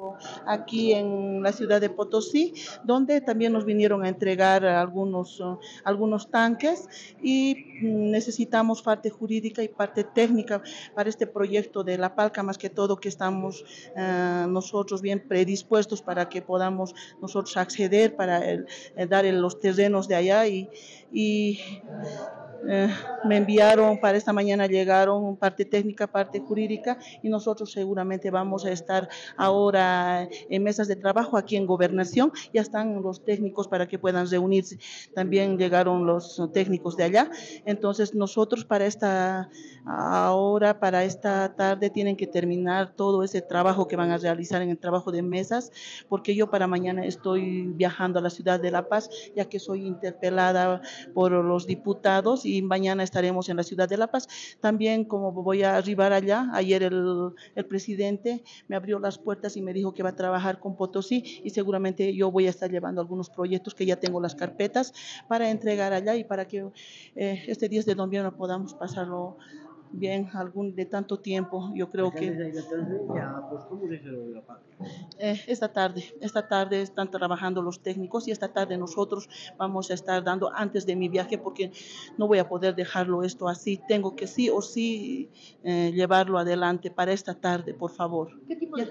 aquí en la ciudad de Potosí, donde también nos vinieron a entregar algunos tanques y necesitamos parte jurídica y parte técnica para este proyecto de la Palca, más que todo que estamos nosotros bien predispuestos para que podamos nosotros acceder para dar los terrenos de allá y eh, me enviaron para esta mañana, llegaron parte técnica, parte jurídica y nosotros seguramente vamos a estar ahora en mesas de trabajo aquí en Gobernación. Ya están los técnicos para que puedan reunirse. También llegaron los técnicos de allá. Entonces nosotros para esta tarde tienen que terminar todo ese trabajo que van a realizar en el trabajo de mesas, porque yo para mañana estoy viajando a la ciudad de La Paz, ya que soy interpelada por los diputados y mañana estaremos en la ciudad de La Paz. También como voy a arribar allá, ayer el presidente me abrió las puertas y me dijo que va a trabajar con Potosí y seguramente yo voy a estar llevando algunos proyectos que ya tengo las carpetas para entregar allá y para que este 10 de noviembre podamos pasarlo bien, de tanto tiempo, yo creo que esta tarde están trabajando los técnicos y esta tarde nosotros vamos a estar dando antes de mi viaje porque no voy a poder dejarlo esto así, tengo que sí o sí llevarlo adelante para esta tarde, por favor.